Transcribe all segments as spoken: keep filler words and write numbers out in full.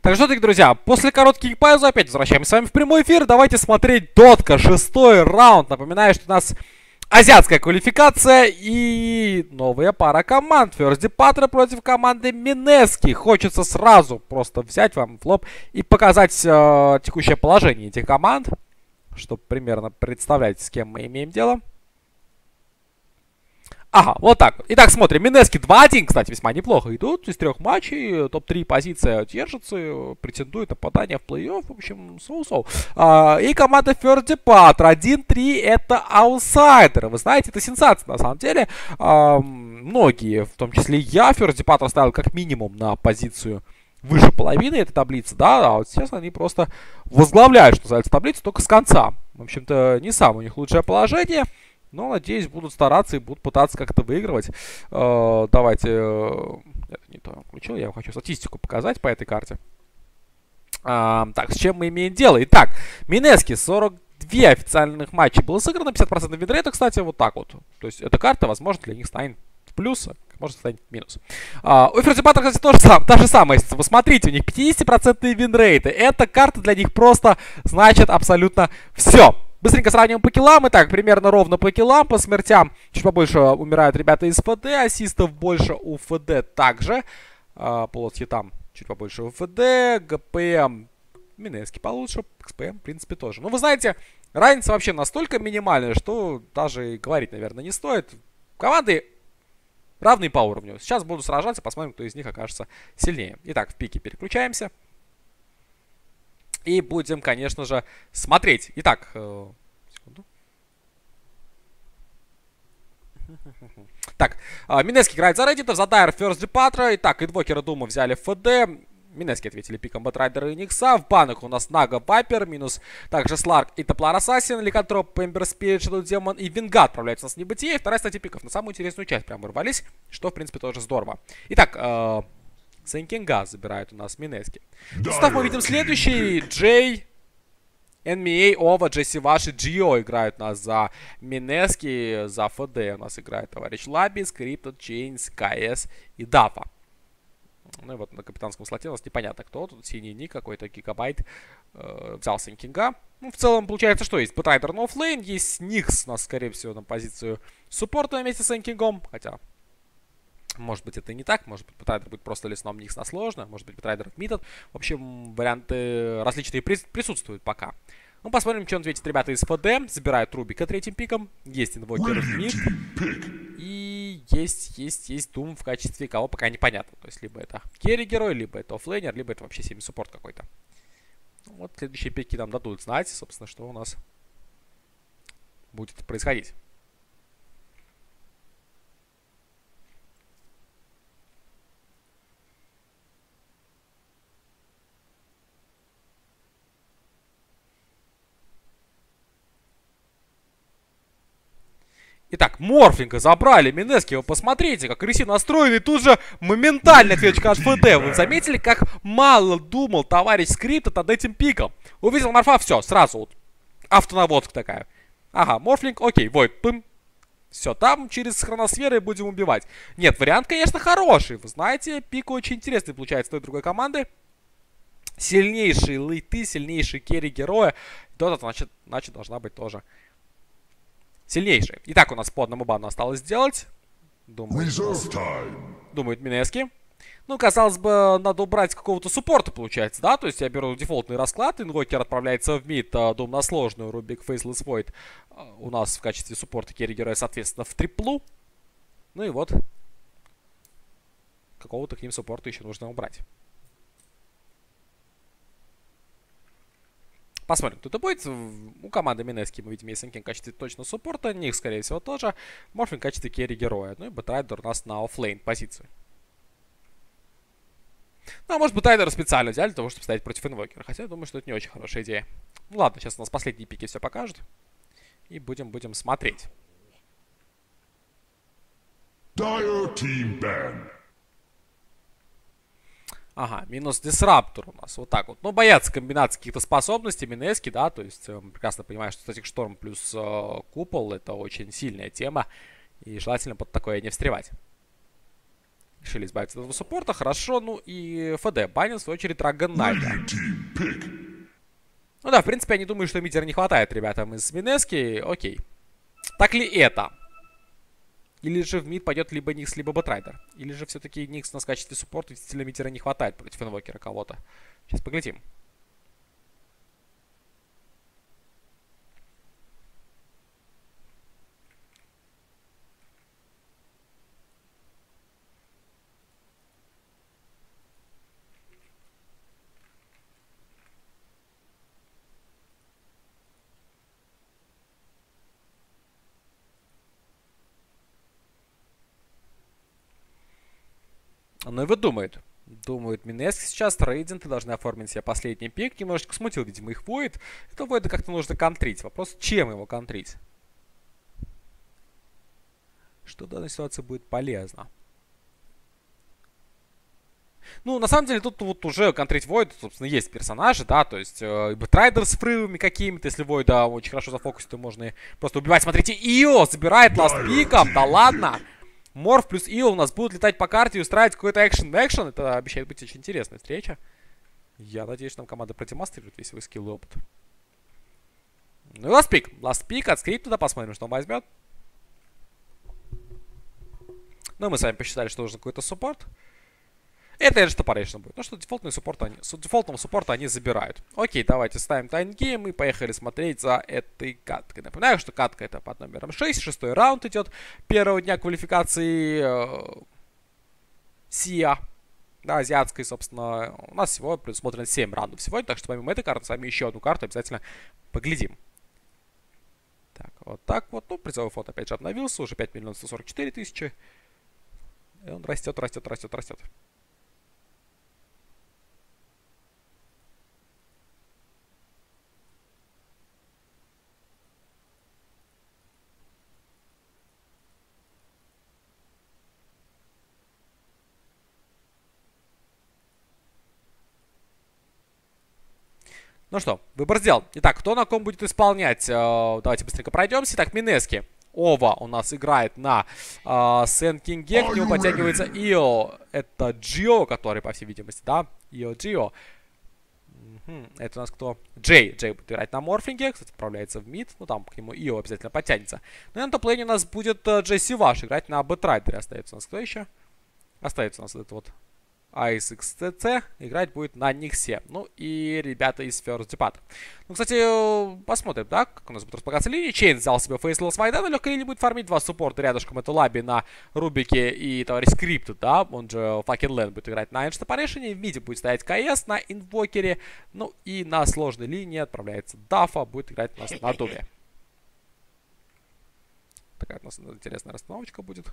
Так что, дорогие друзья, после коротких пауз опять возвращаемся с вами в прямой эфир. Давайте смотреть дотка, шестой раунд. Напоминаю, что у нас азиатская квалификация и новая пара команд. Ферзь Патра против команды Минески. Хочется сразу просто взять вам в лоб и показать э, текущее положение этих команд, чтобы примерно представлять, с кем мы имеем дело. Ага, вот так. Итак, смотрим. Минески два один, кстати, весьма неплохо идут. Из трех матчей топ три позиция держится, претендует на попадание в плей-офф. В общем, соу-соу. А, и команда Ферзь Патра один три это аутсайдеры. Вы знаете, это сенсация на самом деле. А, многие, в том числе я, Ферзь Патра ставил как минимум на позицию выше половины этой таблицы, да, а вот сейчас они просто возглавляют, что называется, таблицу только с конца. В общем-то, не самое у них лучшее положение. Но, надеюсь, будут стараться и будут пытаться как-то выигрывать. Э, давайте... Э, это не то я включил. Я вам хочу статистику показать по этой карте. Э, так, с чем мы имеем дело? Итак, Минески сорок два официальных матчей было сыграно. пятьдесят процентов винрейта, кстати, вот так вот. То есть, эта карта, возможно, для них станет в плюс, а может станет в минус. Uh, у Ферзь Патра, кстати, тоже сам, та же самая. Вы смотрите, у них пятьдесят процентов винрейты. Эта карта для них просто значит абсолютно все. Быстренько сравним по киллам. Итак, примерно ровно по киллам, по смертям. Чуть побольше умирают ребята из ФД. Ассистов больше у ФД также. Uh, по хитам чуть побольше у ФД. ГПМ Минески получше. ХПМ, в принципе, тоже. Ну, вы знаете, разница вообще настолько минимальная, что даже и говорить, наверное, не стоит. Команды равные по уровню. Сейчас буду сражаться, посмотрим, кто из них окажется сильнее. Итак, в пике переключаемся. И будем, конечно же, смотреть. Итак, э, секунду. Так, э, Минески играет за Reddit, за Дайр Ферзь Патра. Итак, инвокера Дума взяли в ФД. Минески ответили пиком Бэтрайдера и Никса. В банах у нас Нага Вайпер, минус также Сларк и Теплар Ассасин, Ликантроп, Эмбер Спирит, Шэдоу Демон и Винга отправляются у нас в небытие. И вторая статья пиков. На самую интересную часть прям ворвались, что, в принципе, тоже здорово. Итак, э, Сенкинга забирает у нас Минески. Состав мы видим следующий. Джей, эн би эй, Ова, Джесси Ваш и Джио играют у нас за Минески. За ФД у нас играет товарищ Лаби, Скриптод, Чейнс, КС и Дафа. Ну и вот на капитанском слоте у нас непонятно кто. Тут синий ник какой-то, Гигабайт. Э, взял Сенкинга. Ну, в целом, получается, что есть Бэтрайдер на оффлейн. Есть Никс у нас, скорее всего, на позицию суппорта вместе с Сенкингом. Хотя... Может быть, это и не так. Может быть, Бэтрайдер будет просто лесном, Никс на сложно. Может быть, Бэтрайдер в мидд. В общем, варианты различные присутствуют пока. Ну, посмотрим, что он ответит ребята из ФД. Забирают Рубика третьим пиком. Есть инвокер в мид. И есть, есть, есть Дум в качестве кого, пока непонятно. То есть, либо это керри-герой, либо это оффлейнер, либо это вообще семи-суппорт какой-то. Вот следующие пики нам дадут знать, собственно, что у нас будет происходить. Итак, Морфлинга забрали, Минески, вы посмотрите, как агрессивно настроенный, тут же моментально ответочка от ФД. Вы заметили, как мало думал товарищ Скриптод над этим пиком? Увидел Морфа, все, сразу вот автонаводка такая. Ага, Морфлинг, окей, Войд, пым. Все, там через хроносферы будем убивать. Нет, вариант, конечно, хороший. Вы знаете, пик очень интересный получается с той другой команды. Сильнейшие лейты, сильнейшие керри героя. Дота, значит, значит, должна быть тоже сильнейший. Итак, у нас по одному бану осталось сделать. Думаю, думают Минески. Ну, казалось бы, надо убрать какого-то суппорта, получается, да? То есть я беру дефолтный расклад, инвокер отправляется в мид, Дум на сложную, Рубик, Фейслес, Войд у нас в качестве суппорта керри-героя, соответственно, в триплу. Ну и вот, какого-то к ним суппорта еще нужно убрать. Посмотрим, кто это будет. У команды Минески мы видим Сенкинг в качестве точно суппорта. Них, скорее всего, тоже. Морфин в качестве керри-героя. Ну и Бэтрайдер у нас на оффлейн позицию. Ну, а может, Бэтрайдера специально взяли для того, чтобы стоять против инвокера. Хотя я думаю, что это не очень хорошая идея. Ну ладно, сейчас у нас последние пики все покажут. И будем, будем смотреть. Ага, минус Дисраптор у нас, вот так вот. Ну, боятся комбинации каких-то способностей Минески, да, то есть э, прекрасно понимаю, что Статик Шторм плюс э, Купол — это очень сильная тема, и желательно под такое не встревать. Решили избавиться от этого суппорта. Хорошо. Ну и ФД банил, в свою очередь, Драгон Найта. Ну да, в принципе, я не думаю, что мидера не хватает ребятам из Минески. Окей. Так ли это? Или же в мид пойдет либо Никс, либо Бэтрайдер? Или же все-таки Никс у нас в качестве суппорта действительно мидера не хватает против инвокера кого-то? Сейчас поглядим. Ну и вот думает. Думает Минески сейчас. Рейдинты должны оформить себе последний пик. Немножечко смутил, видимо, их Void. Это Void как-то нужно контрить. Вопрос, чем его контрить? Что в данной ситуации будет полезно? Ну, на самом деле, тут вот уже контрить Void, собственно, есть персонажи, да, то есть э, Бэтрайдер с фрывами какими-то, если Void очень хорошо зафокусит, то можно и просто убивать. Смотрите, Ио забирает ласт пиком, да ладно! Морф плюс Ио у нас будут летать по карте и устраивать какой-то экшен-экшен. Это обещает быть очень интересная встреча. Я надеюсь, что нам команда продемонстрирует весь свой скилл и опыт. Ну и ласт пик. Ласт пик от скрипта, туда посмотрим, что он возьмет. Ну и мы с вами посчитали, что нужен какой-то суппорт. Это Edge Toparation будет. Ну что, дефолтный суппорт они, с дефолтного суппорта они забирают. Окей, давайте ставим тайнгейм и поехали смотреть за этой каткой. Напоминаю, что катка это под номером шесть. Шестой раунд идет первого дня квалификации э, СИА. Да, азиатской, собственно. У нас всего предусмотрено семь раундов сегодня. Так что помимо этой карты, с вами еще одну карту обязательно поглядим. Так, вот так вот. Ну, призовой фонд опять же обновился. Уже пять миллионов сто сорок четыре тысячи. И он растет, растет, растет, растет. Ну что, выбор сделан. Итак, кто на ком будет исполнять? Давайте быстренько пройдемся. Итак, Минески. Ова у нас играет на э, Сен Кинге. К нему подтягивается Ио. Это Джио, который, по всей видимости, да? Ио Джио. Угу. Это у нас кто? Джей. Джей будет играть на Морфлинге. Кстати, отправляется в мид. Ну, там к нему Ио обязательно подтянется. Ну и на топ-лейне у нас будет э, Джесси Ваш играть на Бэтрайдере. Остается у нас кто еще? Остается у нас вот этот вот Айс икс ти си играть будет на Никсе. Ну и ребята из First Depart. Ну, кстати, посмотрим, да, как у нас будет располагаться линия. Чейн взял себе фейслес Вайда, но легкая линия будет фармить два суппорта рядышком. Это Лаби на Рубике и товарищ Скрипт, да, он же Fucking Land будет играть на Edge Toparation. В миде будет стоять КС на Инвокере. Ну и на сложной линии отправляется Дафа, будет играть у нас на Думе. Такая у нас интересная расстановочка будет.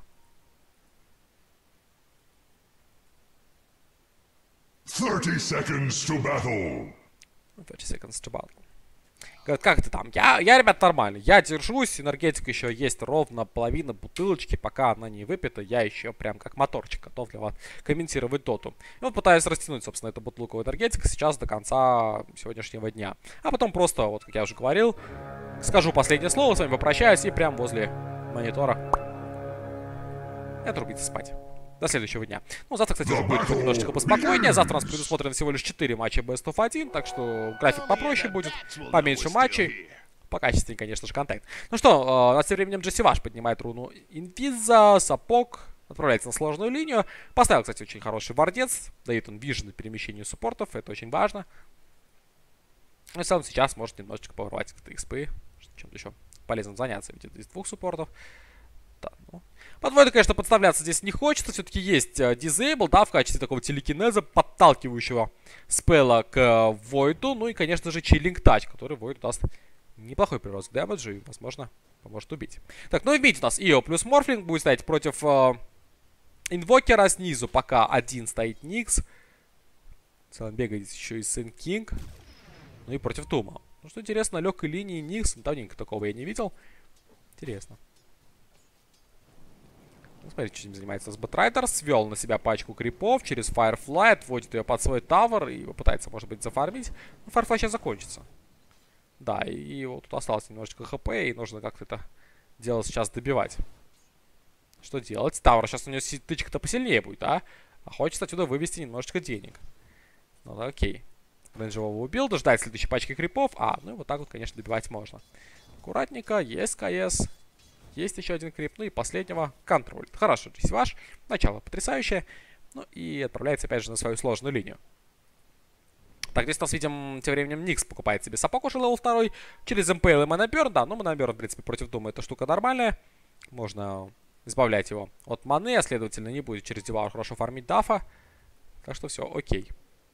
thirty seconds to battle. thirty seconds to battle. Говорят, как ты там? Я, я, ребят, нормально. Я держусь, энергетика еще есть ровно половина бутылочки. Пока она не выпита, я еще прям как моторчик готов для вас комментировать доту. И вот пытаюсь растянуть, собственно, эту бутылку энергетика сейчас до конца сегодняшнего дня. А потом просто, вот как я уже говорил, скажу последнее слово, с вами попрощаюсь и прям возле монитора отрубиться спать. До следующего дня. Ну, завтра, кстати, уже будет немножечко поспокойнее. Завтра у нас предусмотрено всего лишь четыре матча Best of один, так что график попроще будет, поменьше матчей. Покачественнее, конечно же, контент. Ну что, э, тем временем Джесси Ваш поднимает руну Инвиза, сапог, отправляется на сложную линию. Поставил, кстати, очень хороший вардец. Дает он вижен на перемещению суппортов, это очень важно. Ну и сам сейчас может немножечко поворовать как-то икс пи, чем-то еще полезно заняться, ведь это из двух суппортов. Да, ну. Под Void, конечно, подставляться здесь не хочется. Все-таки есть uh, Disable, да, в качестве такого телекинеза, подталкивающего спелла к uh, Void. Ну и, конечно же, Chilling Touch, который Void даст неплохой прирост к дэмэджу и, возможно, поможет убить. Так, ну и бить у нас Ио плюс Морфлинг будет стоять против uh, Инвокера. Снизу пока один стоит Никс. В целом бегает еще и Сэн Кинг. Ну и против Тума. Ну что интересно, на легкой линии Никс. Давненько такого я не видел. Интересно. Ну, смотрите, чем занимается Бэтрайдер. Свел на себя пачку крипов через Firefly, отводит ее под свой тавер и попытается, может быть, зафармить. Но Firefly сейчас закончится. Да, и, и вот тут осталось немножечко хп, и нужно как-то это дело сейчас добивать. Что делать? Тауэр сейчас у него тычка-то посильнее будет, а? А хочется отсюда вывести немножечко денег. Ну да, окей. Рейнджевого убил, дождать следующей пачки крипов. А, ну и вот так вот, конечно, добивать можно. Аккуратненько, есть КС. Есть еще один крип. Ну и последнего контроль. Хорошо, здесь ваш. Начало потрясающее. Ну и отправляется опять же на свою сложную линию. Так, здесь у нас видим, тем временем Никс покупает себе сапог уже левел два. Через МПЛ и Манаберн. Да, ну Манаберн, в принципе, против Дума эта штука нормальная. Можно избавлять его от маны, а следовательно не будет через Деваур хорошо фармить дафа. Так что все, окей.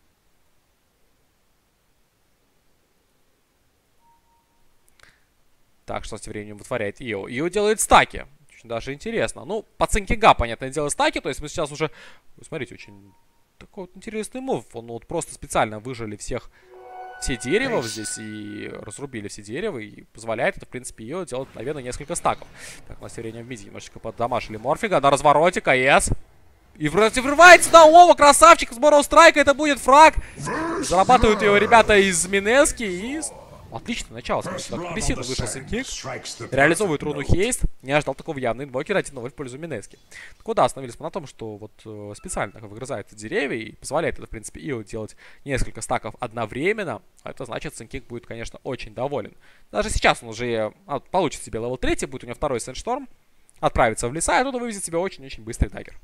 Так, что тем временем вытворяет Ио. Ио делает стаки. Очень даже интересно. Ну, по Цинкинга, понятное дело, стаки. То есть мы сейчас уже... Вы смотрите, очень такой вот интересный мув. Он вот просто специально выжили всех... Все дерева здесь и разрубили все дерева. И позволяет это, в принципе, Ио делать, наверное, несколько стаков. Так, у нас все время в миде немножечко поддамажили Морфинга. На развороте КС. И вроде врывается на Ова, красавчик, с Борроу Страйка, это будет фраг. Зарабатывают его ребята из Минески и... Отличное начало, смотрите, агрессивно вышел Синкик. Реализовывает руну Хейст. Не ожидал такого явно инвокера, один ноль в пользу Минески. Куда остановились мы на том, что вот э, специально выгрызает деревья и позволяет это, в принципе, Ио делать несколько стаков одновременно. Это значит, Синкик будет, конечно, очень доволен. Даже сейчас он уже а, получит себе левел три, будет у него второй Сэндшторм. Отправится в леса и оттуда вывезет себе очень-очень быстрый даггер.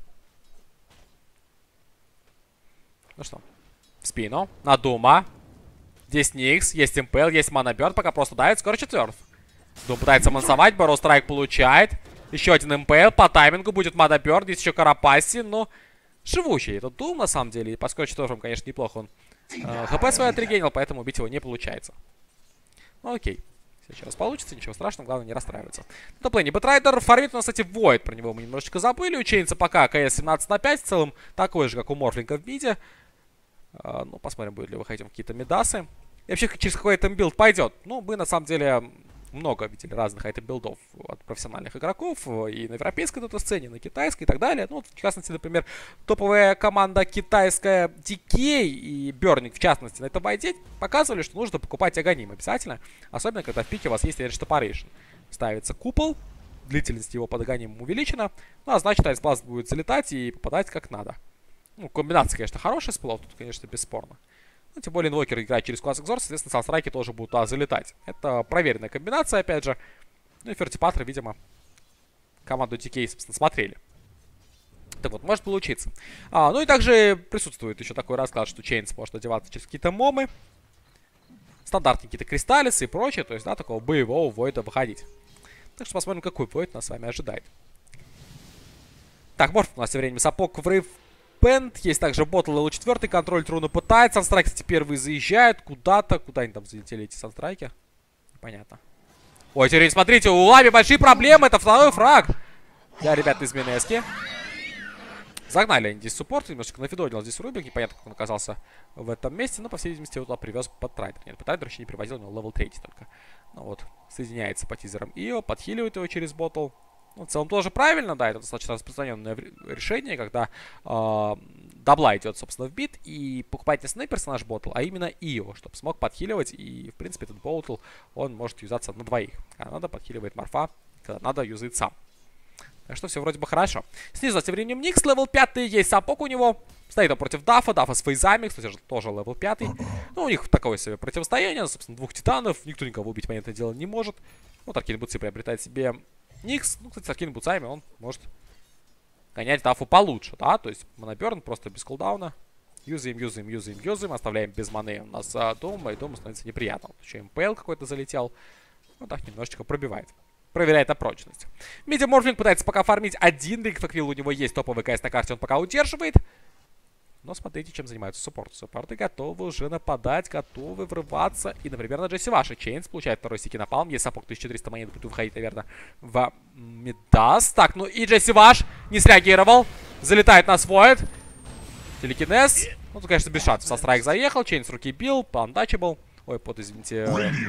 Ну что, в спину, на Дума. Здесь Никс, есть МПЛ, есть Манаберн, пока просто давит, скоро четвертый. Дум пытается мансовать, Борроу Страйк получает. Еще один МПЛ, по таймингу будет Манаберн, здесь еще Карапаси, но живучий этот Дум на самом деле. И поскольку четвертым, конечно, неплохо он э, ХП свой отрегенил, поэтому убить его не получается. Ну окей, сейчас получится, ничего страшного, главное не расстраиваться. На топ-лейне Бэтрайдер фармит у нас, кстати, Void, про него мы немножечко забыли. У Чейнса пока КС семнадцать на пять, в целом такой же, как у Морфлинга в миде. Uh, ну, посмотрим, будет ли выходить какие-то медасы. И вообще, через какой айтем билд пойдет. Ну, мы, на самом деле, много видели разных айтем билдов от профессиональных игроков. И на европейской дата-сцене, и на китайской, и так далее. Ну, в частности, например, топовая команда китайская ди кей и Burning, в частности, на этом байде показывали, что нужно покупать Аганим обязательно. Особенно, когда в пике у вас есть Edge Toparation. Ставится купол, длительность его под Аганимом увеличена. Ну, а значит, Айсбласт будет залетать и попадать как надо. Ну, комбинация, конечно, хорошая сплов, тут, конечно, бесспорно. Ну, тем более инвокер играет через класс Exor, соответственно, санстрайки тоже будут туда залетать. Это проверенная комбинация, опять же. Ну и Фертипатры, видимо, команду ди кей, собственно, смотрели. Так вот, может получиться. А, ну и также присутствует еще такой расклад, что Чейнс может одеваться через какие-то момы. Стандартные какие-то кристаллисы и прочее. То есть, да, такого боевого войда выходить. Так что посмотрим, какой войд нас с вами ожидает. Так, Морф у нас все время сапог врыв. Пент. Есть также ботл эл четыре, контроль руну пытается. Санстрайк, кстати, первый заезжает куда-то. Куда они там залетели, эти санстрайки? Непонятно. Ой, теперь смотрите, у Лави большие проблемы. Это второй фраг. Я, ребята, из Минески. Загнали они здесь суппорт. Немножечко нафидонил здесь Рубик. Непонятно, как он оказался в этом месте. Но, по всей видимости, его туда привез Бэтрайдер. Нет, Бэтрайдер еще не привозил, у него левел три только. Ну вот, соединяется по тизерам Ио, подхиливает его через ботл. Ну, в целом тоже правильно, да, это достаточно распространенное решение, когда э, дабла идет, собственно, в бит, и покупать не снайп персонаж ботл, а именно Ио, чтобы смог подхиливать, и, в принципе, этот ботл, он может юзаться на двоих. Когда надо, подхиливает Морфа, когда надо, юзает сам. Так что все вроде бы хорошо. Снизу, тем временем, Никс, левел пять, есть сапог у него. Стоит он против Дафа, Дафа с фейзами, кстати, тоже левел пять. Ну, у них такое себе противостояние, собственно, двух титанов. Никто никого убить, понятное дело, не может. Вот Аркейн Бутсы приобретает себе Никс. Ну, кстати, с Аркейн Бутсами он может гонять Дафу получше, да. То есть Манаберн просто без кулдауна. Юзаем, юзаем, юзаем, юзаем. Оставляем без маны у нас а, Дома, и Дома становится неприятно. Вот еще МПЛ какой-то залетел. Вот так немножечко пробивает. Проверяет на прочность. Мидиа Морфлинг пытается пока фармить один рейкфаквилл. У него есть топовый КС на карте, он пока удерживает. Но смотрите, чем занимаются суппорты. Суппорты готовы уже нападать, готовы врываться. И, например, на Джесси Ваша. Чейнс получает второй стики напалм. Есть сапог тысяча триста монет, будет выходить, наверное, в Мидас. Так, ну и Джесси Ваш не среагировал. Залетает на Void. Телекинез. Ну, тут, конечно, без шансов. Со страйк заехал. Чейнс руки бил. Untouchable. Ой, под, извините,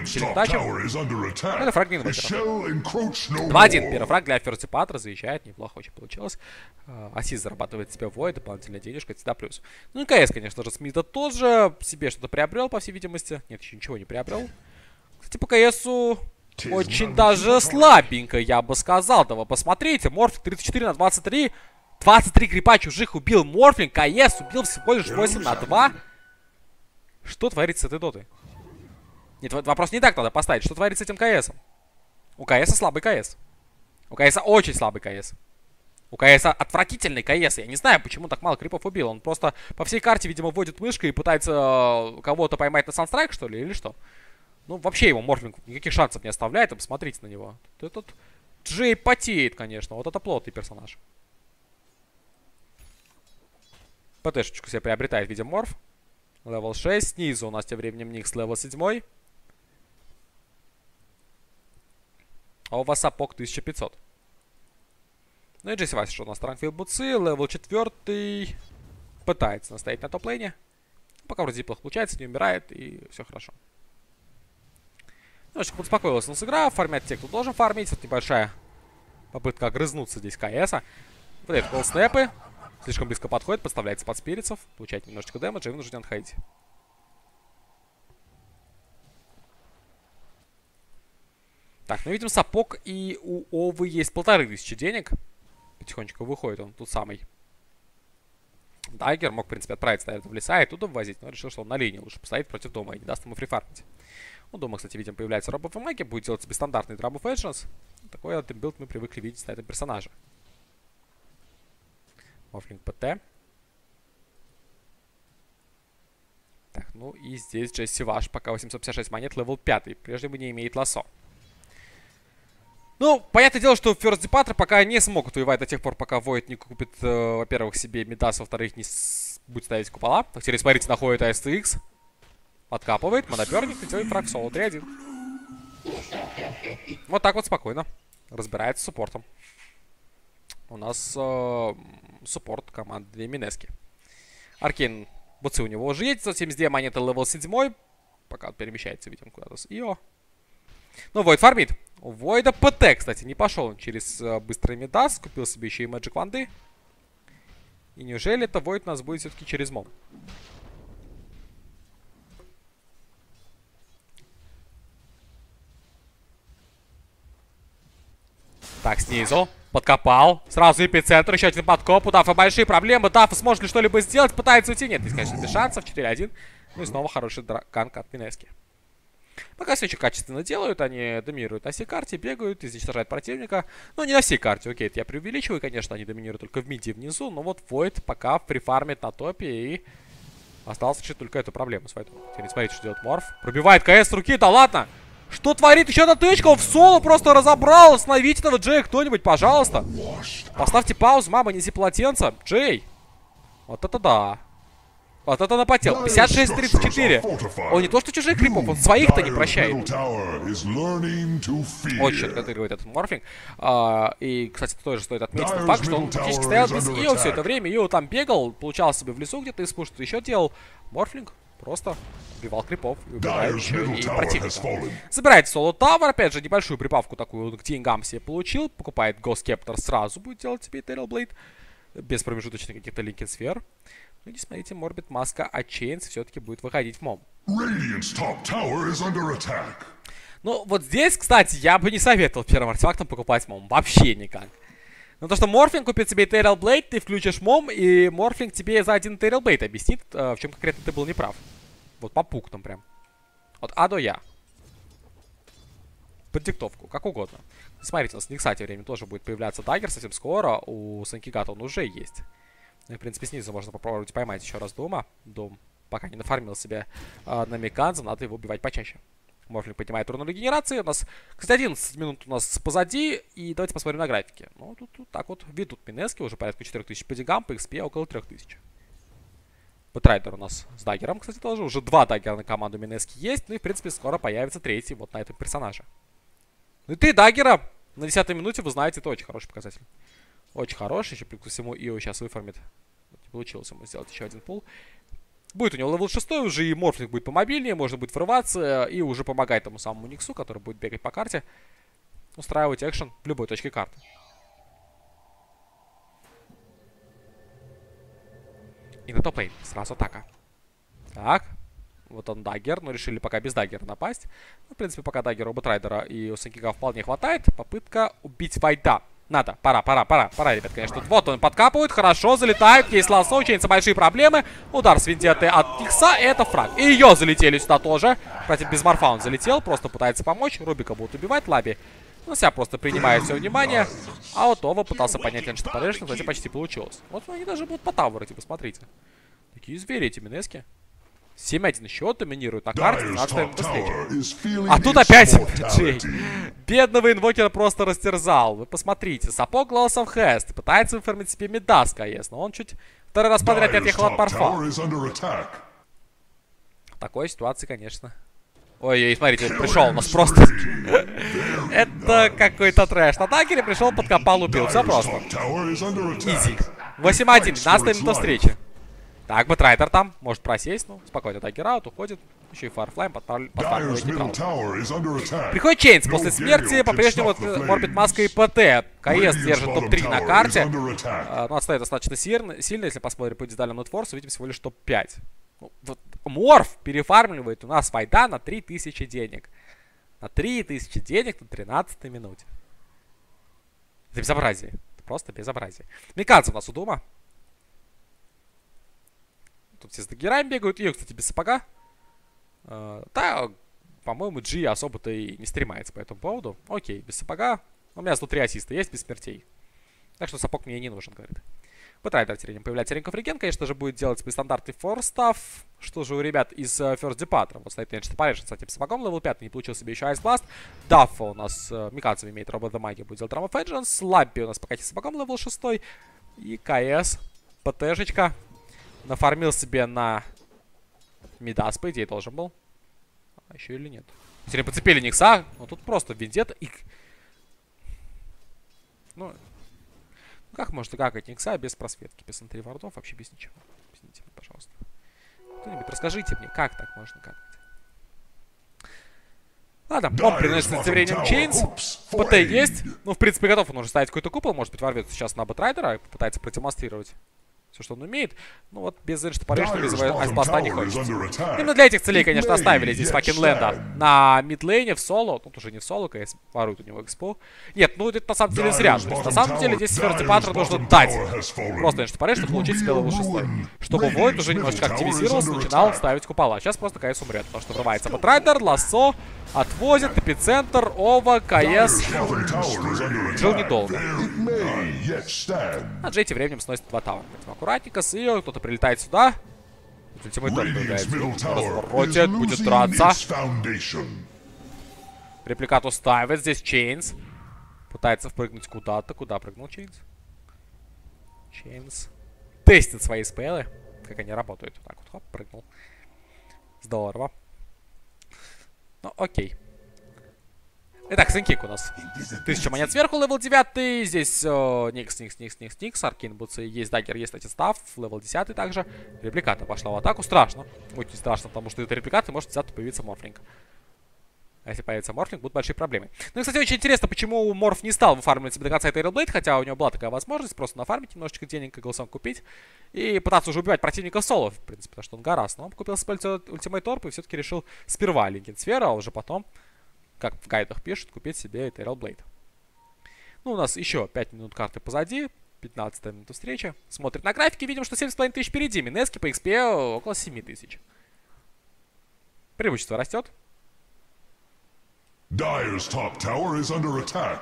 это фраг Минвокера. два один. Первый фраг для Фертипатра. Заезжает. Неплохо очень получилось. Асис зарабатывает себе Void. Дополнительная денежка. Это всегда плюс. Ну и КС, конечно же, Смита тоже себе что-то приобрел, по всей видимости. Нет, еще ничего не приобрел. Кстати, по КСу Очень даже слабенько, я бы сказал. Да вы посмотрите, Морфлинг тридцать четыре на двадцать три. двадцать три крипа чужих убил Морфлинг, КС убил всего лишь восемь на два. Что творится с этой дотой? Нет, вопрос не так надо поставить. Что творится с этим КСом? У КСа слабый КС. У КСа очень слабый КС. У КСа отвратительный КС. Я не знаю, почему так мало крипов убил. Он просто по всей карте, видимо, вводит мышкой и пытается э, кого-то поймать на санстрайк, что ли, или что? Ну, вообще его Морфлинг никаких шансов не оставляет. Посмотрите на него. Этот Джей потеет, конечно. Вот это плотный персонаж. ПТшечку себе приобретает, видимо, Морф. Левел шесть. Снизу у нас тем временем Никс левел семь. А у вас сапог тысяча пятьсот. Ну и Джесси Вайс, что у нас Транквилл Буцы, левел четыре. Пытается настоять на топ-лейне. Пока вроде плохо получается, не умирает и все хорошо. Немножечко подспокоилась он с игра. Фармят те, кто должен фармить. Вот небольшая попытка огрызнуться здесь КСа. Вот это колл-снэпы. Слишком близко подходит, подставляется под спиритсов. Получает немножечко дэмэджа и вынужден отходить. Так, ну видим, сапог и у Овы есть полторы тысячи денег. Потихонечку выходит он, тут самый. Дайгер мог, в принципе, отправиться, наверное, в леса и туда ввозить, но решил, что он на линии лучше постоит против дома и не даст ему фрифармить. У дома, кстати, видим, появляется робов и маги, будет делать себе стандартный Drum of Vengeance. Такой вот билд мы привыкли видеть на этом персонаже. Морфлинг ПТ. Так, ну и здесь Джесси Ваш, пока восемьсот пятьдесят шесть монет, левел пять, прежде не имеет лассо. Ну, понятное дело, что First Departure пока не смогут воевать до тех пор, пока Void не купит, э, во-первых, себе Мидас, во-вторых, не будет ставить купола. Так, теперь, смотрите, находит эй эс ти экс. Откапывает, моноберник и делает фраг соло три один. Вот так вот спокойно разбирается с суппортом. У нас э, суппорт команды две Минески. Аркейн, Буцы у него уже есть, сто семьдесят две монеты, левел семь. Пока он перемещается, видим, куда-то с Ио. Ну, Void фармит. У Void'a ПТ, кстати, не пошел он через э, быстрый Мидас. Купил себе еще и Magic Ванды. И неужели это Void у нас будет все-таки через Мом? Так, снизу. Подкопал. Сразу эпицентр. Еще один подкоп. У Дафа большие проблемы. Дафа сможет ли что-либо сделать? Пытается уйти. Нет, здесь, конечно, без шансов. четыре один. Ну и снова хороший ганк от Минески. Пока все очень качественно делают. Они доминируют на всей карте, бегают, изничтожают противника. Ну, не на всей карте. Окей, это я преувеличиваю. Конечно, они доминируют только в миде и внизу. Но вот Void пока прифармит на топе. И осталось решить только эту проблему с Void'ом. Теперь смотрите, что делает Морф. Пробивает КС с руки. Да ладно! Что творит? Еще одна тычка, он в соло просто разобрал. Остановите этого Джея кто-нибудь, пожалуйста. Поставьте паузу, мама, неси полотенце. Джей. Вот это да. Вот это напотел. пятьдесят шесть тридцать четыре. Он не то что чужих крипов, он своих-то не прощает. Очень четко отыгрывает этот Морфлинг. А, и, кстати, тоже стоит отметить тот факт, что он практически стоял без Ио все это время. Ио там бегал, получал себе в лесу где-то из пуш, что еще делал. Морфлинг просто убивал крипов и убивает еще и противника. Забирает соло тавер, опять же, небольшую прибавку такую к деньгам себе получил. Покупает Ghost Scepter, сразу будет делать себе Eternal Blade. Без промежуточных каких-то Линкен сфер. Ну и смотрите, Морбит Маска от Chains все-таки будет выходить в Мом. Ну, вот здесь, кстати, я бы не советовал первым артефактом покупать Мом. Вообще никак. Ну, то, что Морфлинг купит себе Eternal Blade, ты включишь Мом, и Морфлинг тебе за один Eternal Blade объяснит, в чем конкретно ты был неправ. Вот по пунктам прям. От А до Я. Под диктовку, как угодно. Смотрите, у нас, кстати, время тоже будет появляться даггер совсем скоро. У Санкигата он уже есть. Ну и, в принципе, снизу можно попробовать поймать еще раз Дома. Дом пока не нафармил себе э, на Миканза, надо его убивать почаще. Морфлинг поднимает урон регенерации. У нас, кстати, одиннадцать минут у нас позади. И давайте посмотрим на графике. Ну, тут, тут так вот ведут Минески. Уже порядка четыре тысячи по деньгам, по экспе около три тысячи. Бэтрайдер у нас с даггером, кстати, тоже. Уже два даггера на команду Минески есть. Ну и, в принципе, скоро появится третий вот на этом персонаже. Ну и три даггера на десятой минуте, вы знаете, это очень хороший показатель. Очень хороший. Еще, плюс ко всему, Ио сейчас выфармит. Не получилось ему сделать еще один пул. Будет у него левел шесть, уже и Морфлинг будет помобильнее, можно будет врываться и уже помогать тому самому Никсу, который будет бегать по карте, устраивать экшен в любой точке карты. И на топ-лейн сразу атака. Так. Вот он даггер, но решили пока без даггера напасть. Ну, в принципе, пока даггера у Бэтрайдера и у Санкинга вполне хватает. Попытка убить Вайда. Надо, пора, пора, пора, пора, ребят, конечно. Тут вот он подкапывает, хорошо, залетает, есть лассо, у Чейнса большие проблемы. Удар с вендетты от Икса, и это фраг. И ее залетели сюда тоже. Кстати, без морфа он залетел, просто пытается помочь. Рубика будут убивать, Лаби. Ну, себя просто принимает все внимание. А вот Ова пытался понять Эншт Парэшн, кстати, почти получилось. Вот они даже будут по таверу, типа, смотрите. Такие звери эти Минески. семь один счет, доминирует на карте, двенадцатая минута встречи. А тут опять Джей. Бедного инвокера просто растерзал. Вы посмотрите, сапог Loss of Hest. Пытается выформить себе Мидас, конечно. Он чуть второй раз подряд отъехал от Парфа. В такой ситуации, конечно. Ой-ой, смотрите, пришел у нас просто. Это какой-то трэш. На даггере пришел, подкопал, убил. Все просто. Изи. восемь один, двенадцатая минута встречи. Так, Бэтрайдер там может просесть, ну, спокойно, даггер аут, уходит. Еще и Фарфлайм подпарывает нейтрал. Приходит Чейнс после смерти, по-прежнему Морбид Маска и ПТ. КС держит топ три на карте. А, ну, отстоит достаточно сильно, сильно, если посмотрим по индивидуальному нетфорсу, видим всего лишь топ пять. Ну, вот Морф перефармливает у нас Вайда на три тысячи денег. На три тысячи денег на тринадцатой минуте. Это безобразие. Это просто безобразие. Микадзе у нас у дома. Тут все с даггерами бегают. Ее, кстати, без сапога. Uh, да, по-моему, Джи особо-то и не стремается по этому поводу. Окей, без сапога. У меня зато три ассиста есть, без смертей. Так что сапог мне не нужен, говорит. Бэтрайдер тиренем появляется Ренков Реген. Конечно же, будет делать стандартный форстав. Что же у ребят из uh, First Department? Вот стоит Эншт Парэшн с этим сапогом. Левел пять не получил себе еще Ice Blast. Даффа у нас uh, Микадзе имеет Робот the Маги. Будет делать Ram of Vengeance. Лампи у нас пока с сапогом левел шесть. И КС. ПТшечка. Нафармил себе на Мидас, по идее, должен был. А еще или нет? Если подцепили Никса, но тут просто вендетта и... Ну, как можно гакать Никса без просветки, без энтри вардов, вообще без ничего? Объясните мне, пожалуйста. Кто-нибудь расскажите мне, как так можно гакать? Ладно, он приносит тем временем Чейнс. ПТ есть. Ну, в принципе, готов он уже ставить какой-то купол. Может быть, ворвется сейчас на Бэтрайдера и попытается продемонстрировать все, что он умеет. Ну вот, без Эншт Парэшн, без Айсбласта не хочется. Именно для этих целей, конечно, оставили здесь факин Лэнда на мидлейне в соло. Тут уже не в соло, КС ворует у него экспо. Нет, ну это на самом деле зря. То есть, на самом деле здесь First Department нужно дать просто Эншт Парэшн, чтобы получить себе левел шесть. Чтобы Войд уже немножечко активизировался, начинал ставить купола. Сейчас просто КС умрет, потому что врывается Бэтрайдер, лассо, отвозит, эпицентр, Ова, КС. Жил недолго. А Джей тем временем сносит два тавра. Аккуратненько, с ее, кто-то прилетает сюда. Ультимейт тоже появляется. Разворотит, будет драться. Репликату ставит. Здесь Чейнс. Пытается впрыгнуть куда-то. Куда прыгнул Чейнс? Чейнс тестит свои спеллы. Как они работают. Так вот, хоп, прыгнул. Здорово. Ну, окей. Итак, Сенкик у нас. Тысяча монет сверху, левел девять. Здесь о, Никс, Никс, Никс, Никс, Никс. Аркейн Бутсы. Есть даггер, есть, кстати, став. Левел десять также. Репликата пошла в атаку. Страшно. Очень страшно, потому что это репликата, может взять появиться Морфлинг. А если появится Морфлинг, будут большие проблемы. Ну и, кстати, очень интересно, почему Морф не стал выфармливать себе до конца этой Railblade, хотя у него была такая возможность просто нафармить немножечко денег и голосом купить. И пытаться уже убивать противника соло, в принципе, потому что он гораст. Но он купил себе ультимейт торп и все-таки решил сперва Линкен Сфера, а уже потом, как в гайдах пишут, купить себе этой Railblade. Ну, у нас еще пять минут карты позади. пятнадцатая минута встречи. Смотрим на графике, видим, что семь с половиной тысяч впереди. Минески по экспе около семи тысяч. Преимущество растет. Dire's top tower is under attack.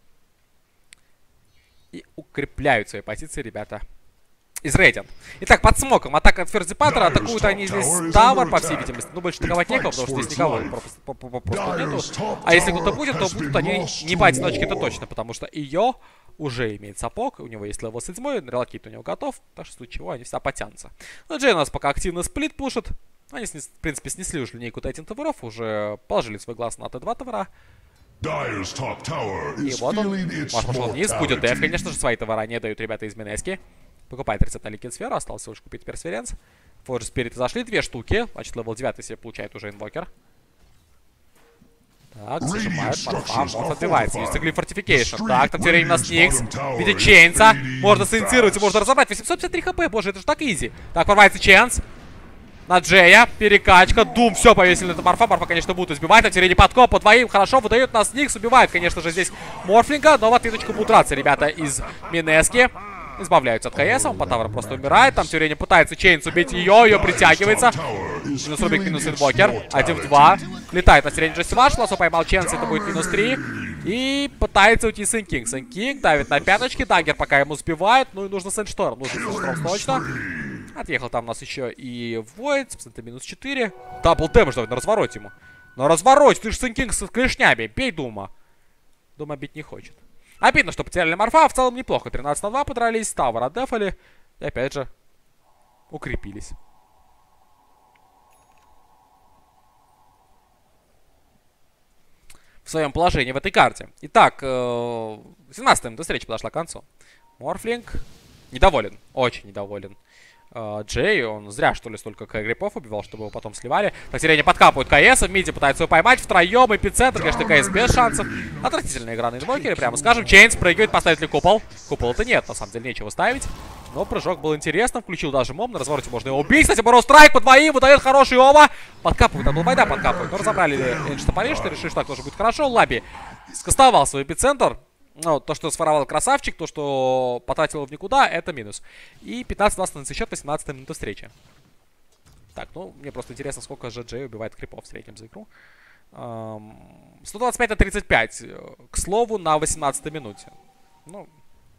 И укрепляют свои позиции ребята из Radiant. Итак, под смоком атака от First Department. Атакуют они здесь Тавер, по всей видимости. Ну, больше атаковать некого, потому что здесь никого просто нету. А если кто-то будет, то будут они не по одиночке, это точно, потому что ее уже имеет сапог, у него есть левел семь, релокейт у него готов, так что в случае чего они всегда потянутся. Ну, Джей у нас пока активно сплит пушит. Они, в принципе, снесли уже линейку Тайтин Таверов, уже положили свой глаз на Т два Тавера. И вот он, Маш пошел вниз, будет деф, конечно же, свои товара не дают ребята из Минески. Покупает рецепт на Линкен Сферу, осталось всего лишь купить Персверенс. Форж Спириты зашли, две штуки, значит, левел девять себе получает уже инвокер. Так, зажимает, Марфа, Морф отбивается, есть Глиф Фортификейшн. Так, там теперь у нас Никс, видит Чейнса, можно синициировать и можно разобрать. восемьсот пятьдесят три хп, боже, это же так изи. Так, порвается Чейнс. на Джея. Перекачка. Дум. Все, повесили на Марфа. Марфа, конечно, будет избивать. На территории подкоп по двоим. Хорошо, выдают нас Никс. Убивает, конечно же, здесь Морфлинга. Но в ответочку будут драться ребята из Минески. Избавляются от КС. Он по тавру просто умирает. Там тем временем пытается Чейнс убить ее. Ее притягивается. Минус Рубик, минус Инвокер. один в два. Летает на сирене Джесси Ваш. Лосо поймал Чейнс. Это будет минус три. И пытается уйти Сэн Кинг. Сэн Кинг давит на пяточки. Даггер пока ему сбивает. Ну и нужно Сэндшторм. Нужно Сэндшторм точно. Отъехал там у нас еще и Войд. Собственно, это минус четыре. Дабл дэмэдж давай на развороте ему. На развороте. Ты же Сэн Кинг с клешнями. Бей Дума. Дума бить не хочет. Обидно, что потеряли Марфа, в целом неплохо. тринадцать на два подрались, Тавр отдефали. И опять же, укрепились. В своем положении в этой карте. Итак, семнадцатая минута встречи подошла к концу. Морфлинг недоволен, очень недоволен. Джей, он зря, что ли, столько крипов убивал, чтобы его потом сливали. Так, сирени подкапывают КС, в миде пытаются его поймать втроем, эпицентр, конечно, КС без шансов. Отвратительная игра на инвокере, прямо скажем. Чейнс прыгает, поставит ли купол? Купол-то нет, на самом деле, нечего ставить. Но прыжок был интересным, включил даже мом, на развороте можно его убить. Кстати, Боро страйк по двоим, выдает хороший Ова. Подкапывают, а Байда подкапывают. Но разобрали Энджи Топоришта, решили, что так тоже будет хорошо. Лаби скастовал свой эпицентр. Ну, то, что сфоровал красавчик, то, что потратил в никуда, это минус. И пятнадцать два становится счет, восемнадцатая минута встречи. Так, ну, мне просто интересно, сколько же Джей убивает крипов в среднем за игру. сто двадцать пять на тридцать пять. К слову, на восемнадцатой минуте. Ну,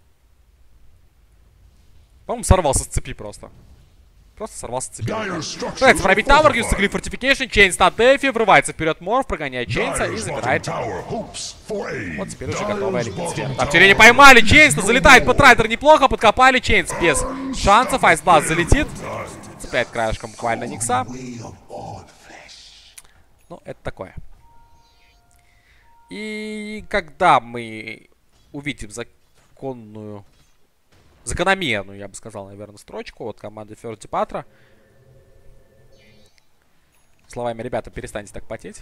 по-моему, сорвался с цепи просто. Просто сорвался с цепи. Пытается пробить Тавр, юзается Глиф Фортификейшн, Чейнс на дефе, врывается вперед Морф, прогоняет Чейнса и забирает. Вот теперь уже готовая ликвидация. Там тюрени поймали, Чейнс залетает под райдер неплохо, подкопали, Чейнс без шансов, Айсбласт залетит. Цепляет краешком буквально Никса. Ну, это такое. И когда мы увидим законную... закономерную, я бы сказал, наверное, строчку от команды Ферди Патра. Словами, ребята, перестаньте так потеть.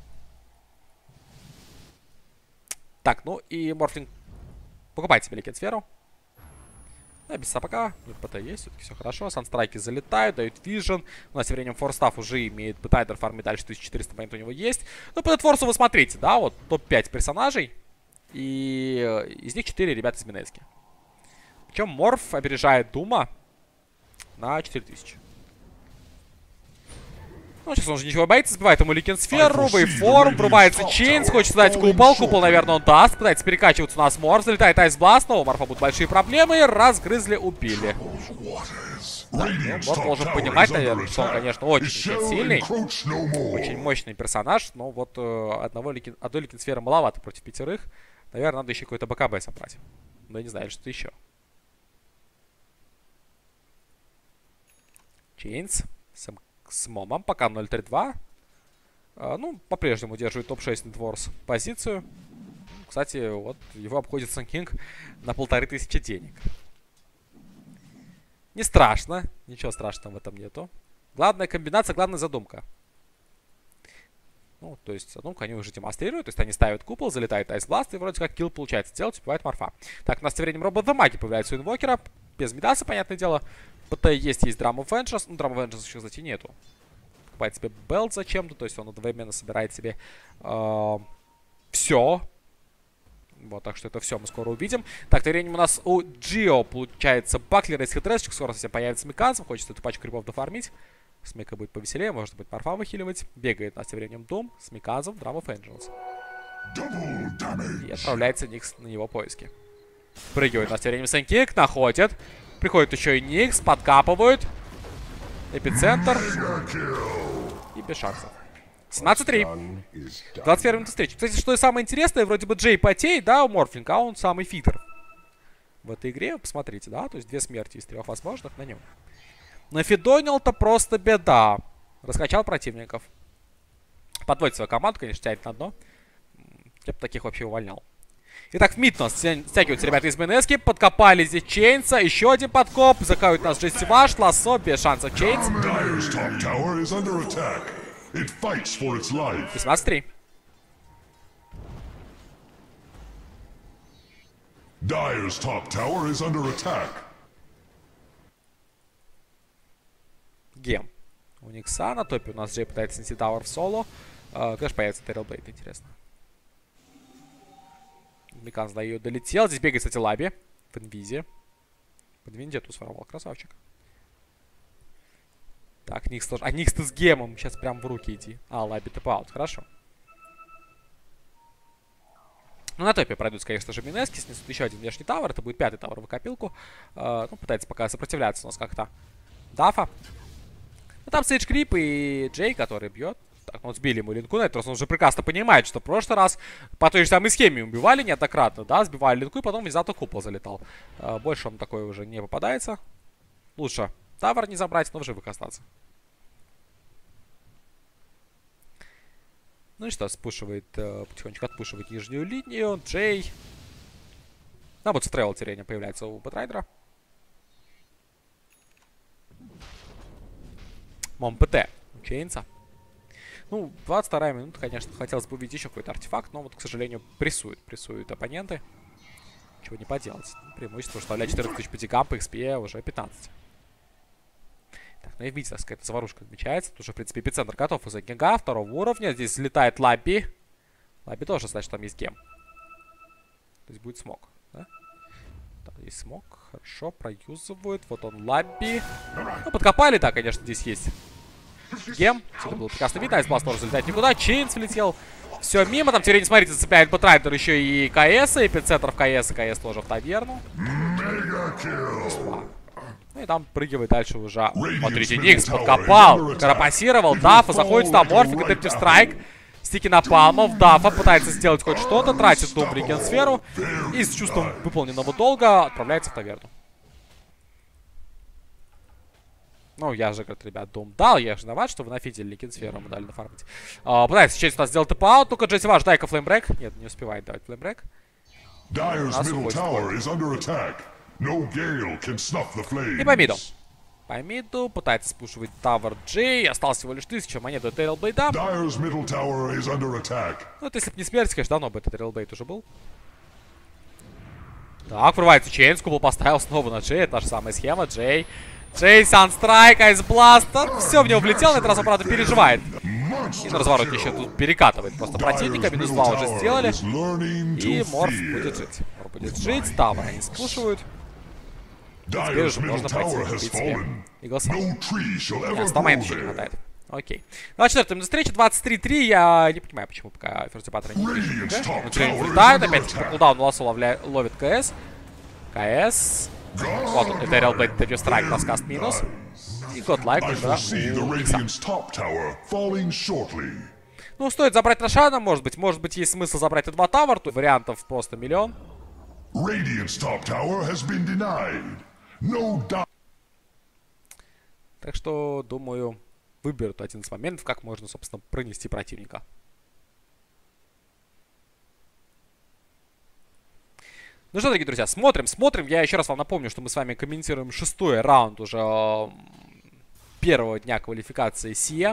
Так, ну и Морфлинг покупает себе ликет-сферу. Да, без сапога. ПТ есть, все-таки все хорошо. Санстрайки залетают, дают вижен. У нас тем временем Форстаф уже имеет Бетайдер, фармит дальше тысяча четыреста монет у него есть. Ну, по Форсу вы смотрите, да, вот топ пять персонажей. И из них четыре ребята из Минески. Причем Морф опережает Дума на четыре тысячи. Ну, сейчас он же ничего боится, сбивает ему ликенсферу, вейформ, врубается Чейнс, хочет дать купол, купол, наверное, он даст, пытается перекачиваться у нас Морф, залетает Айсбласт, но у Морфа будут большие проблемы, разгрызли, убили. Да, ну, Морф должен понимать, наверное, что он, конечно, очень сильный, очень мощный персонаж, но вот э, одного ликен... одной ликенсферы маловато против пятерых, наверное, надо еще какой-то БКБ собрать. Ну, я не знаю, что еще. Чейнс с, с момом, пока ноль три два. А, ну, по-прежнему удерживает топ шесть Нетворс позицию. Кстати, вот его обходит Сэн Кинг на полторы тысячи денег. Не страшно, ничего страшного в этом нету. Главная комбинация, главная задумка. Ну, то есть задумку они уже демонстрируют. То есть они ставят купол, залетает Айсбласт, и вроде как килл получается сделать, убивает Морфа. Так, у нас тем временем робот в маге появляется у инвокера. Без Мидаса, понятное дело. ПТ есть, есть Драма Венджерс. Ну, Драма Венджерс еще, кстати, нету. Покупает себе Белт зачем-то. То есть он одновременно собирает себе э, все. Вот, так что это все мы скоро увидим. Так, тем временем у нас у Джио получается Баклер из хитресочек. Скоро совсем появится Миканцев. Хочется эту пачку крипов дофармить. С Мика будет повеселее, может быть, Марфа выхиливать. Бегает у нас тем временем Дум с Миканцев, Драма Венджерс. И отправляется Никс на его поиски. Прыгивает у нас тем временем Сэн Кинг, находит. Приходит еще и Никс, подкапывают. Эпицентр. И без шансов. семнадцать три. двадцать первая минута встречи. Кстати, что и самое интересное, вроде бы Джей потеет, да, у Морфлинга, а он самый фитер в этой игре. Посмотрите, да, то есть две смерти из трех возможных на нем. Нафидонил-то просто беда. Раскачал противников. Подводит свою команду, конечно, тянет на дно. Я бы таких вообще увольнял. Итак, в мид нас стягиваются ребята из Минески. Подкопали здесь Чейнса. Еще один подкоп. Закают нас Джесси Ваш. Лассо без шансов Чейнс. восемнадцать три. Dire's top tower is under attack. Гем. у Никса. На топе у нас Джей пытается снести тавер в соло. Uh, конечно, появится Террелблейд, интересно. Микан до ее долетел. Здесь бегает, кстати, Лаби. В инвизе. Под виндету своровал. Красавчик. Так, Никс тоже. А Никс-то с гемом. Сейчас прям в руки идти. А, Лаби тэп-аут. Хорошо. Ну, на топе пройдут, конечно же, Минески. Снесут еще один внешний тавер. Это будет пятый тавер в копилку. Uh, ну, пытается пока сопротивляться у нас как-то Дафа. Ну, там Сейдж Крип и Джей, который бьет. Так, ну вот сбили ему линку, на он уже прекрасно понимает, что в прошлый раз по той же самой схеме убивали неоднократно, да, сбивали линку, и потом внезапно купол залетал. А, больше он такой уже не попадается. Лучше тавер не забрать, но в живых остаться. Ну и что, спушивает, э, потихонечку отпушивает нижнюю линию. Джей. На вот стревел терения появляется у Бэтрайдера. Мом ПТ у Чейнса. Ну, двадцать вторая минута, конечно, хотелось бы увидеть еще какой-то артефакт, но вот, к сожалению, прессуют, прессуют оппоненты. Чего не поделать. Преимущество, что для четырнадцать тысяч пяти гамм по икс пи уже пятнадцать. Так, ну и видите, какая-то заварушка отмечается. Тут уже, в принципе, эпицентр готов из-за генга второго уровня. Здесь взлетает Лаби. Лаби тоже, значит, там есть гем. То есть будет смог, да? Так, здесь смог. Хорошо, проюзывают. Вот он, Лаби. Ну, подкопали, да, конечно, здесь есть гем. Все это было прекрасно видно. Айсбласт тоже залетает никуда. Чейнс влетел. Все мимо. Там теперь, не смотрите, зацепляет Бэтрайдер еще и КС. Эпицентр в КС. КС тоже в таверну. Ну и там прыгивает дальше уже. Смотрите, Никс подкопал. Карапасировал. Дафа заходит сюда. Морфик, Адептив Страйк. Стики на палмов. Дафа пытается сделать хоть что-то. Тратит Дум Реген сферу. И с чувством выполненного долга отправляется в таверну. Ну, я же, говорит, ребят, Дум дал. Я же виноват, что вы нафидели Ликенсферу, мы дали нафармить. А, пытается сейчас у нас сделать тэп-аут. Только Джесси Ваш, дай-ка флеймбрек. Нет, не успевает давать флеймбрек. И по миду. По миду пытается спушивать тавер Джей. Осталось всего лишь тысяча монет до Террелблейда. Ну, вот если бы не смерть, конечно, давно бы этот Террелблейд уже был. Так, врывается Чейнс. Купол поставил снова на Джей. Та же самая схема. Джей. Джей, Санстрайк, Айсбласт. Все в него влетел, на этот раз он, правда, переживает. И на развороте еще тут перекатывает просто противника. Минус два уже сделали. И Морф будет жить. Морф будет жить. Тавер они спушивают. Теперь уже можно пойти убить себе Иглса. Нет, сто монет еще не хватает. Окей. двадцать четвёртая минус встреча, двадцать три три. Я не понимаю, почему пока Ферзипатора не пишет. Ну, улетает. Опять по кулдауну лосо ловит КС. КС. Вот он, Террелблейд, Адептив Страйк, раскаст минус. И Годлайк уже у Икса. Ну, стоит забрать Рошана, может быть. Может быть, есть смысл забрать и два тавер. Тут вариантов просто миллион. Так что, думаю, выберут один из моментов, как можно, собственно, пронести противника. Ну что, дорогие друзья, смотрим, смотрим. Я еще раз вам напомню, что мы с вами комментируем шестой раунд уже э, первого дня квалификации Сия.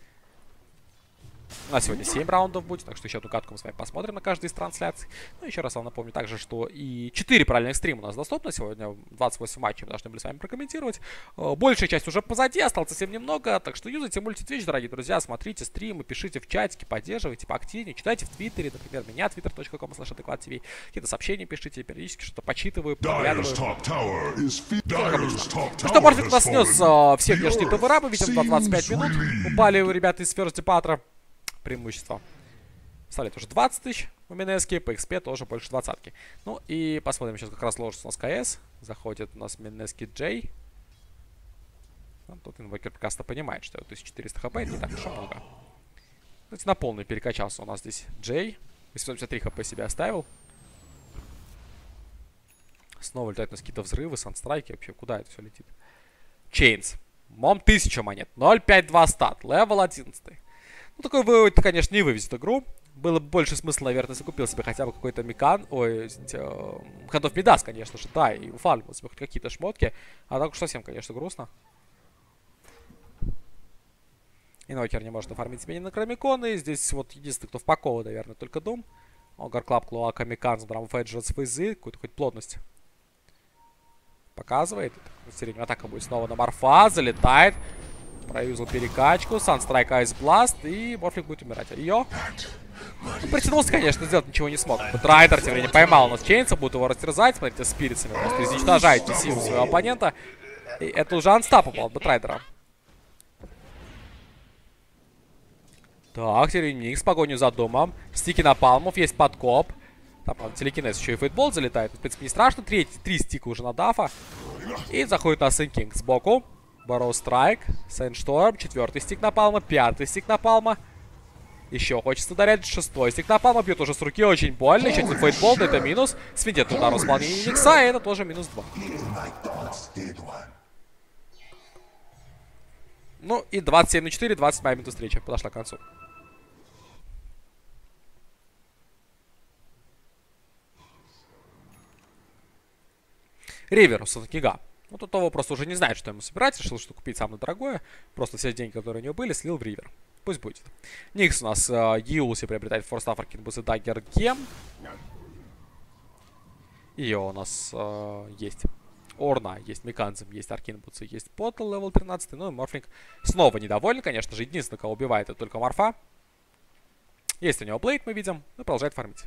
У нас сегодня семь раундов будет, так что еще одну катку мы с вами посмотрим на каждой из трансляций. Ну, еще раз вам напомню также, что и четыре параллельных стрима у нас доступны. Сегодня двадцать восемь матчей мы должны были с вами прокомментировать. Большая часть уже позади, осталось совсем немного. Так что юзайте мультитвич, дорогие друзья, смотрите стримы, пишите в чатике, поддерживайте поактивнее, читайте в Твиттере, например, меня, твиттер точка ком слэш адекват ти ви. Какие-то сообщения пишите, периодически что-то почитываю, поглядываю. Ну, что, Морфик у нас снес uh, все внешние ТВРа, мы видим, двадцать пять минут. Упали у ребят из Ферзипатора. Преимущество. Составляет уже двадцать тысяч у Минески, по икс пи тоже больше двадцатки. Ну и посмотрим сейчас, как раз ложится у нас КС. Заходит у нас Минески Джей. Ну, тут инвокер прекрасно понимает, что тысяча четыреста хп это не так уж и много. Кстати, на полный перекачался у нас здесь Джей. восемьсот пятьдесят три хп себе оставил. Снова летают у нас какие-то взрывы, санстрайки. Вообще, куда это все летит? Чейнс. Мом тысяча монет. ноль пять два стат. Левел одиннадцать. Ну, такой вывод, конечно, не вывезет игру. Было бы больше смысла, наверное, если купил себе хотя бы какой-то Микан. Ой, извините, э, Хандов Мидас, конечно же, да, и уфармил себе хоть какие-то шмотки. А так уж совсем, конечно, грустно. Инвокер не может оформить себе ни на Кромиконы. Здесь вот единственный, кто впакован, наверное, только Дум. Огар Клаб, Клоака, Микан, Драмфэджи, Свейзы. Какую-то хоть плотность показывает. Средняя атака будет снова на Морфа. Залетает. Проюзал перекачку. Санстрайк, Айс Бласт. И Морфлинг будет умирать. Ее. Ну, притянулся, конечно, сделать ничего не смог. Байтрайдер тем временем поймал у нас Чейнса. Будет его растерзать. Смотрите, спиритсами. Просто изничтожаете силу своего оппонента. И это уже анстапабл от Байтрайдера. Так, Теренник с погонью за домом. Стики на палмов. Есть подкоп. Там, правда, телекинез еще и фейтбол залетает. В принципе, не страшно. Третий, три стика уже на дафа. И заходит на Сенкинг сбоку. Барроу Страйк. Сэндшторм. Четвертый стик на палма. Пятый стик на палма. Еще хочется ударять. Шестой стик на палма. Бьет уже с руки. Очень больно. Еще один фейтбол. Да это минус. Свинтетный удар в исполнении Никса. И это тоже минус два. Ну и двадцать семь на четыре. двадцать седьмая минута встречи. Подошла к концу. Ривер у Сангинга. Ну, тут того просто уже не знает, что ему собирать. Решил, что купить самое дорогое. Просто все деньги, которые у него были, слил в Ривер. Пусть будет. Никс у нас э, Юлси приобретает Форстаффер, Кинбус и Даггер Гем. Ее у нас э, есть Орна, есть Меканзм, есть Аркинбутс, есть Поттл, левел тринадцать. Ну и Морфлинг снова недоволен, конечно же. Единственное, кого убивает, это только Морфа. Есть у него Блейд, мы видим. И продолжает фармить.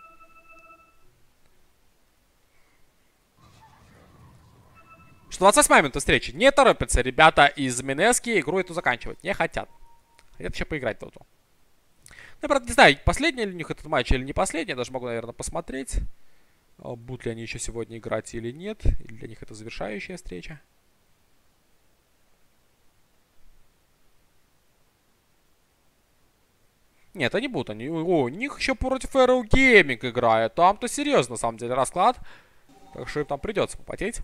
Что двадцать восьмая минута встречи. Не торопятся ребята из Минески игру эту заканчивать. Не хотят. Хотят еще поиграть тут. Я, правда, не знаю, последний ли у них этот матч или не последний. Я даже могу, наверное, посмотреть, будут ли они еще сегодня играть или нет. Или для них это завершающая встреча. Нет, они будут. Они... О, у них еще против Arrow Gaming играет. Там-то серьезно, на самом деле, расклад. Так что им там придется попотеть.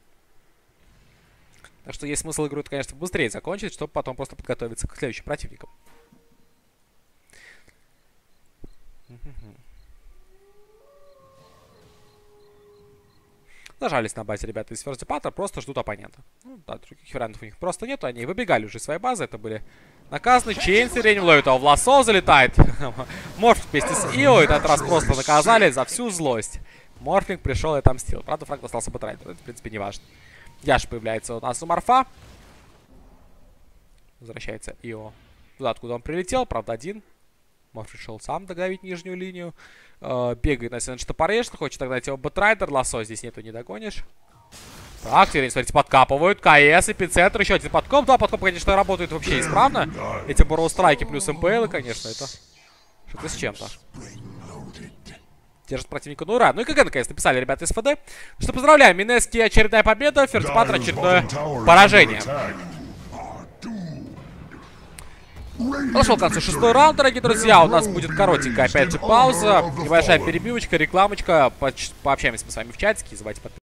Так что есть смысл игру, конечно, быстрее закончить, чтобы потом просто подготовиться к следующим противникам. Нажались на базе ребята из Ферстипатра, просто ждут оппонента. Ну, да, других вариантов у них просто нету, они выбегали уже из своей базы, это были наказаны. Чейн сиренем ловит, а в лассо залетает. Морфлинг вместе с Ио этот раз просто наказали за всю злость. Морфлинг пришел и отомстил. Правда, фраг достался Байтрайдеру, это, в принципе, не важно. Яш появляется у нас у Морфа. Возвращается Ио туда, откуда он прилетел. Правда, один. Морф решил сам догнать нижнюю линию. Э, бегает на Сенж Топореш. Хочет догнать его Байтрайдер. Лассо здесь нету, не догонишь. Так, теперь, смотрите, подкапывают. КС, эпицентр, еще один подкоп. Да, подкоп, конечно, работает вообще исправно. Эти Барроу Страйки плюс МПЛ, конечно, это что-то с чем-то. Держит противника на ура. Ну и КГ наконец написали ребята из ФД. Что поздравляем, Минески очередная победа, Ферстипатр очередное поражение. Подошел к концу шестой раунд, дорогие друзья. У нас будет коротенькая опять же пауза. Небольшая перебивочка, рекламочка. Пообщаемся мы с вами в чатике. Не забывайте подписываться.